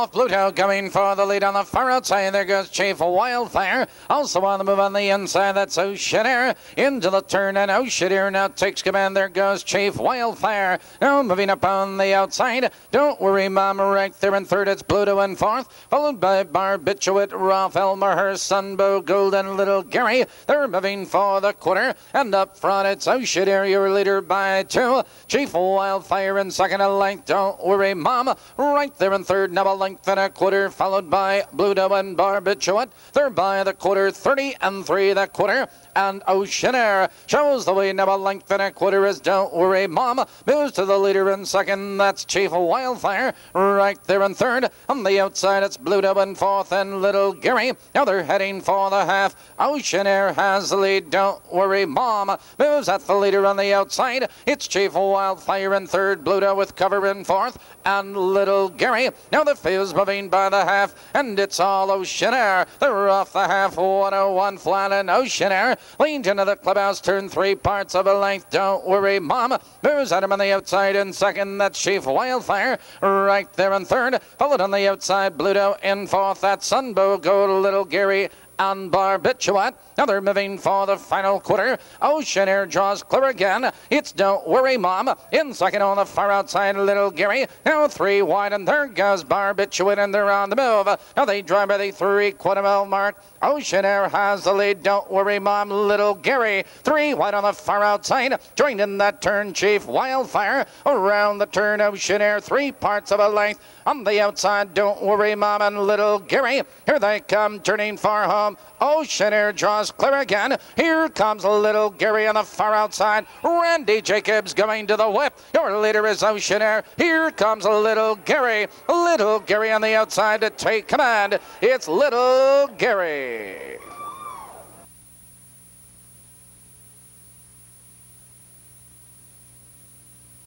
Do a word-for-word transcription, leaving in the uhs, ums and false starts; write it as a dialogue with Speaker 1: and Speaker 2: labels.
Speaker 1: off. Bluto coming for the lead on the far outside. There goes Chief Wildfire. Also on the move on the inside. That's Oceanair into the turn, and Oceanair now takes command. There goes Chief Wildfire. Now moving up on the outside. Don't worry, Mom, right there in third. It's Bluto in fourth, followed by Barbituate, Ralph Elmer, her Sunbow Gold, and Little Gary. They're moving for the quarter, and up front it's Oceanair, your leader by two. Chief Wildfire in second, a length. Don't worry, Mom, right there in third. Now a length and a quarter, followed by Bluto and Barbituate. They're by the quarter, thirty and three that quarter. And Oceanair shows the way. Now a length and a quarter is Don't Worry Mom. Moves to the leader in second. That's Chief Wildfire. Right there in third. On the outside it's Bluto in fourth and Little Gary. Now they're heading for the half. Oceanair has the lead. Don't Worry Mom moves at the leader on the outside. It's Chief Wildfire in third. Bluto with cover in fourth. And Little Gary. Now the field's moving by the half. And it's all Oceanair. They're off the half. one oh one flat, and Oceanair leans into the clubhouse, turn three parts of a length. Don't Worry Mom moves at him on the outside in second. That's Chief Wildfire right there in third. Followed on the outside, Bluto in fourth. That's Sunbow Gold, Little Gary, and Barbituate. Now they're moving for the final quarter. Oceanair draws clear again. It's Don't Worry Mom in second on the far outside, Little Gary. Now three wide, and there goes Barbituate, and they're on the move. Now they drive by the three quarter mile mark. Oceanair has the lead. Don't Worry Mom, Little Gary. Three wide on the far outside. Joined in that turn, Chief Wildfire. Around the turn, Oceanair, three parts of a length. On the outside, Don't Worry Mom and Little Gary. Here they come, turning far home. Oceanair draws clear again. Here comes Little Gary on the far outside. Randy Jacobs going to the whip. Your leader is Oceanair. Here comes Little Gary. Little Gary on the outside to take command. It's Little Gary.